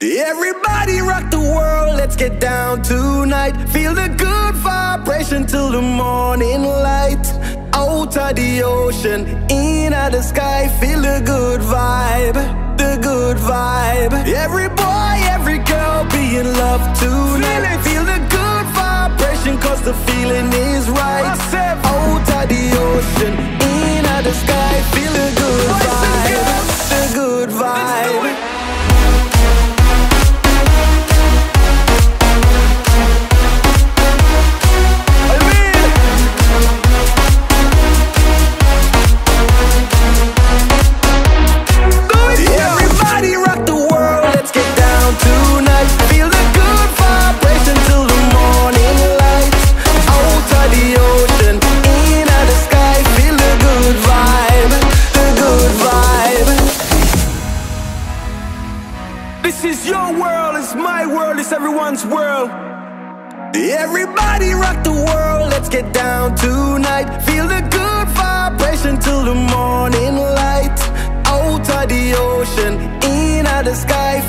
Everybody rock the world, let's get down tonight. Feel the good vibration till the morning light. Out of the ocean, in the sky, feel the good vibe, the good vibe. Every boy, every girl be in love tonight. Feel the good vibration cause the feeling is right. Out of the ocean, in the sky, feel the good vibe, the good vibe. This is your world, it's my world, it's everyone's world. Everybody rock the world, let's get down tonight. Feel the good vibration till the morning light. Out of the ocean, in the sky,